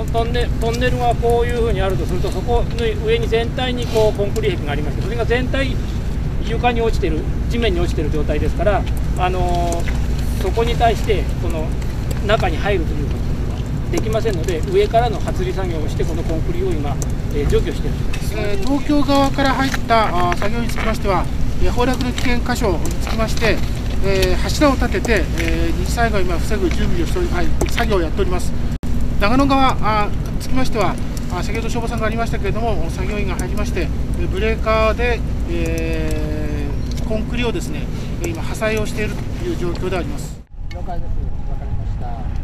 トンネルがこういうふうにあるとすると、そこの上に全体にこうコンクリ壁がありまして、それが全体床に落ちてる、地面に落ちてる状態ですから、そこに対してこの中に入るということはできませんので、上からの発離作業をして、このコンクリを今、除去しているところです。 東京側から入った作業につきましては、崩落の危険箇所につきまして、柱を立てて、二次災害を今防ぐ準備をしており、作業をやっております。長野側につきましては、先ほど消防さんがありましたけれども、作業員が入りまして、ブレーカーで、コンクリをですね、今、破砕をしているという状況であります。 了解です。わかりました。